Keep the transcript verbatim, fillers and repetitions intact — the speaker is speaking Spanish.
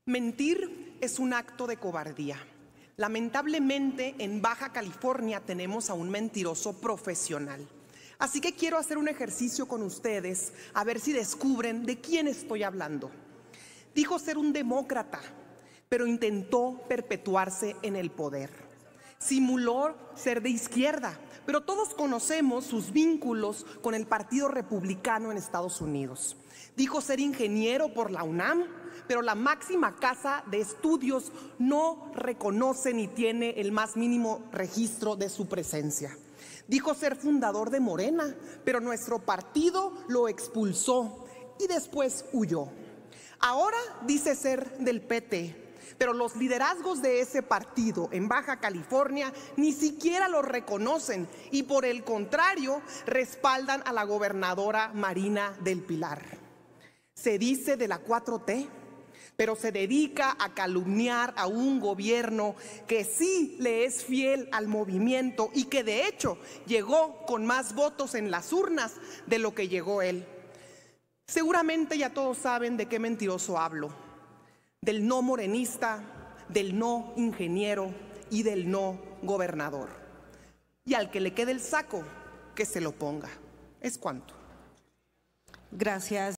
Mentir es un acto de cobardía. Lamentablemente, en Baja California tenemos a un mentiroso profesional. Así que quiero hacer un ejercicio con ustedes, a ver si descubren de quién estoy hablando. Dijo ser un demócrata, pero intentó perpetuarse en el poder. Simuló ser de izquierda, pero todos conocemos sus vínculos con el Partido Republicano en Estados Unidos. Dijo ser ingeniero por la UNAM, pero la máxima casa de estudios no reconoce ni tiene el más mínimo registro de su presencia. Dijo ser fundador de Morena, pero nuestro partido lo expulsó y después huyó. Ahora dice ser del P T, pero los liderazgos de ese partido en Baja California ni siquiera lo reconocen y por el contrario respaldan a la gobernadora Marina del Pilar. Se dice de la cuatro T, pero se dedica a calumniar a un gobierno que sí le es fiel al movimiento y que de hecho llegó con más votos en las urnas de lo que llegó él. Seguramente ya todos saben de qué mentiroso hablo: del no morenista, del no ingeniero y del no gobernador. Y al que le quede el saco, que se lo ponga. Es cuanto. Gracias.